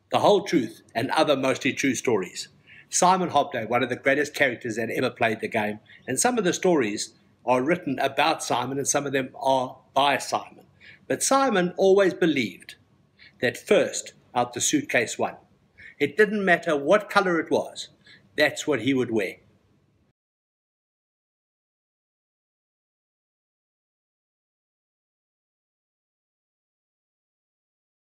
The Whole Truth and Other Mostly True Stories. Simon Hobday, one of the greatest characters that ever played the game, and some of the stories are written about Simon and some of them are by Simon. But Simon always believed that first out the suitcase won. It didn't matter what color it was, that's what he would wear.